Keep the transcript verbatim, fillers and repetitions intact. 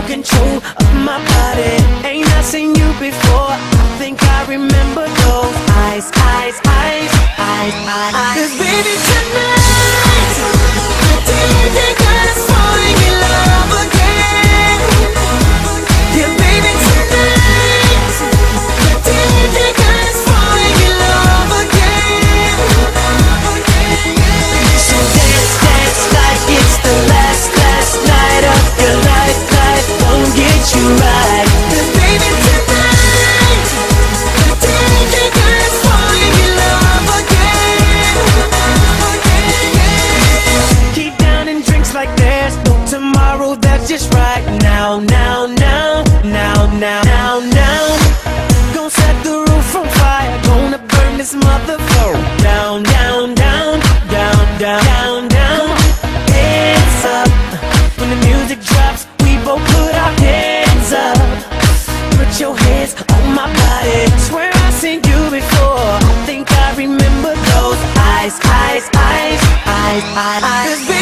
control of my body. Ain't I seen you before? I think I remember those eyes, eyes, eyes, eyes, eyes. Cause baby tonight, I didn't think I was falling in love again. Yeah baby tonight, I didn't think I was falling in love again. So dance, dance like it's the last, last night of your life. Life won't get you right. Cause baby tonight, I didn't think I was falling in love again. Keep downing drinks like there's no tomorrow. That's just right now, now, now, now, now, now, now. Gonna set the roof on fire. Gonna burn this motherfucker down, down, down, down, down, down, down. Hands up when the music drops. We both put our hands up. Put your hands on my body. Swear I've seen you before. I think I remember those eyes, eyes, eyes, eyes, eyes, eyes.